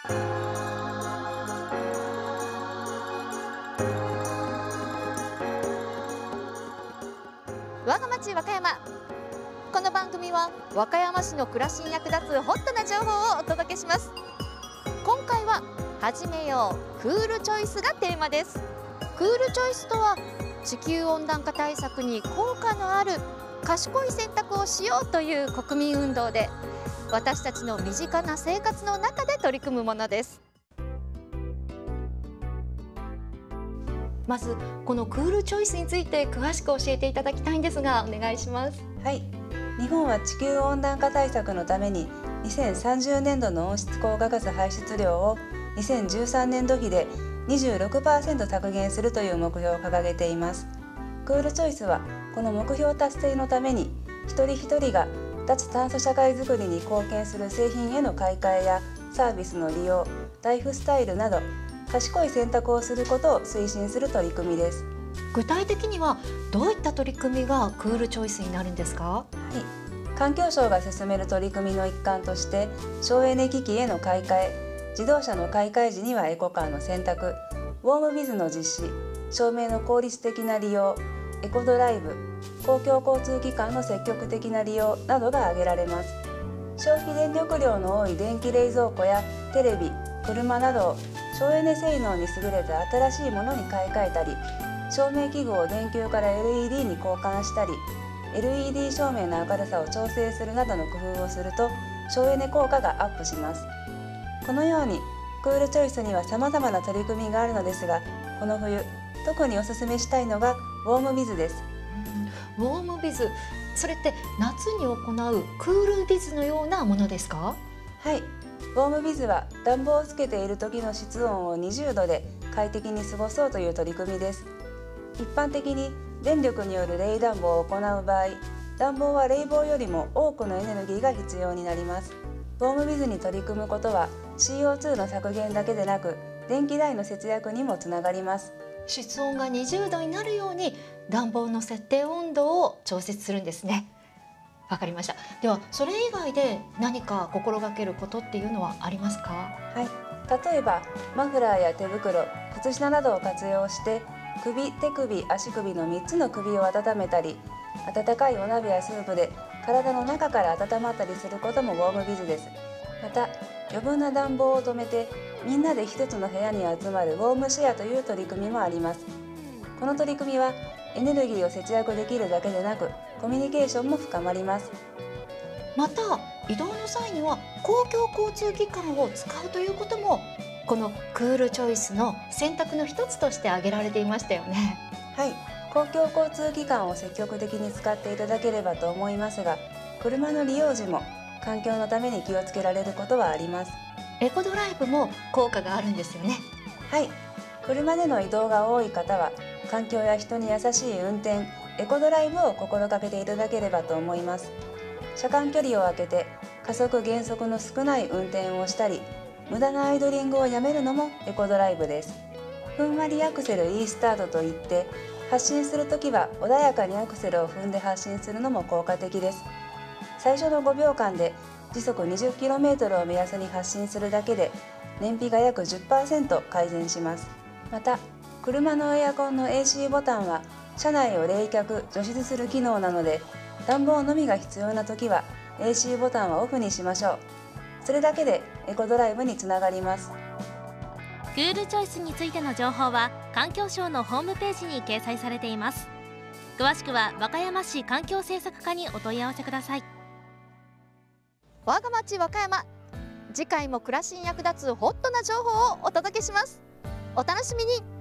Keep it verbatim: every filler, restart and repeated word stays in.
我が町和歌山。この番組は和歌山市の暮らしに役立つホットな情報をお届けします。今回は始めようクールチョイスがテーマです。クールチョイスとは地球温暖化対策に効果のある賢い選択をしようという国民運動で、私たちの身近な生活の中で取り組むものです。まずこのクールチョイスについて詳しく教えていただきたいんですが、お願いします。 はい、日本は地球温暖化対策のためににせんさんじゅうねんどの温室効果ガス排出量をにせんじゅうさんねんど比で にじゅうろくパーセント 削減するという目標を掲げています。クールチョイスはこの目標達成のために一人一人が脱炭素社会づくりに貢献する製品への買い替えやサービスの利用、ライフスタイルなど賢い選択をすることを推進する取り組みです。 具体的にはどういった取り組みがクールチョイスになるんですか？ はい、環境省が進める取り組みの一環として省エネ機器への買い替え、自動車の買い替え時にはエコカーの選択、ウォームビズの実施、照明の効率的な利用、エコドライブ、公共交通機関の積極的な利用などが挙げられます。消費電力量の多い電気冷蔵庫やテレビ、車などを省エネ性能に優れた新しいものに買い替えたり、照明器具を電球から エルイーディー に交換したり、 エルイーディー 照明の明るさを調整するなどの工夫をすると省エネ効果がアップします。このようにクールチョイスには様々な取り組みがあるのですが、この冬特におすすめしたいのがウォームビズです。 ウォームビズ、それって夏に行うクールビズのようなものですか？ はい、ウォームビズは暖房をつけている時の室温をにじゅうどで快適に過ごそうという取り組みです。一般的に電力による冷暖房を行う場合、暖房は冷房よりも多くのエネルギーが必要になります。ウォームビズに取り組むことは シーオーツー の削減だけでなく電気代の節約にもつながります。 室温がにじゅうどになるように暖房の設定温度を調節するんですね。わかりました。ではそれ以外で何か心がけることっていうのはありますか？ はい、例えばマフラーや手袋、靴下などを活用して首、手首、足首のみっつの首を温めたり、温かいお鍋やスープで体の中から温まったりすることもウォームビズです。また余分な暖房を止めてみんなで一つの部屋に集まるウォームシェアという取り組みもあります。この取り組みはエネルギーを節約できるだけでなくコミュニケーションも深まります。 また移動の際には公共交通機関を使うということもこのクールチョイスの選択の一つとして挙げられていましたよね。 はい、公共交通機関を積極的に使っていただければと思いますが、車の利用時も環境のために気をつけられることはあります。 エコドライブも効果があるんですよね。 はい、車での移動が多い方は環境や人に優しい運転、エコドライブを心がけていただければと思います。車間距離を空けて加速減速の少ない運転をしたり、無駄なアイドリングをやめるのもエコドライブです。ふんわりアクセルいいスタートといって発進するときは穏やかにアクセルを踏んで発進するのも効果的です。最初のごびょうかんで時速 にじゅっキロメートル を目安に発進するだけで燃費が約 じゅっパーセント 改善します。また車のエアコンの エーシー ボタンは車内を冷却・除湿する機能なので、暖房のみが必要なときは エーシー ボタンはオフにしましょう。それだけでエコドライブにつながります。 クールチョイスについての情報は環境省のホームページに掲載されています。詳しくは和歌山市環境政策課にお問い合わせください。 我が町和歌山、次回も暮らしに役立つホットな情報をお届けします。お楽しみに。